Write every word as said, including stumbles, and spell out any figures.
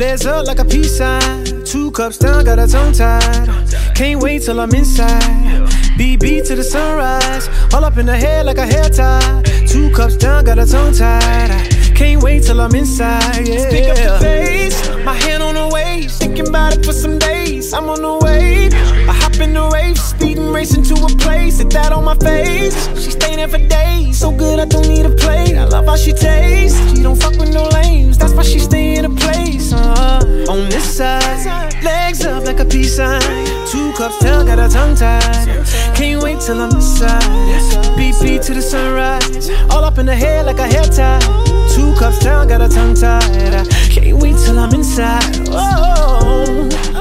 Legs up like a peace sign. Two cups down, got her tongue tied. Can't wait till I'm inside. B B to the sunrise. All up in the head like a hair tie. Two cups down, got her tongue tied. Can't wait till I'm inside, yeah. Pick up the pace, my hand on the waist. Thinking about it for some days, I'm on the way. I hop in the rave, speeding, racing to a place. Hit that on my face, she staying there for days. So good I don't need a plate, I love how she tastes. She don't fuck with no lames, that's why she stay in a place. uh, On this side, legs up like a peace sign. Two cups down, got her tongue tied. Can't wait till I'm inside. B B to the sunrise, all up in the head like a hair tie. Two cups down, got her tongue tied. I can't wait till I'm inside. Oh.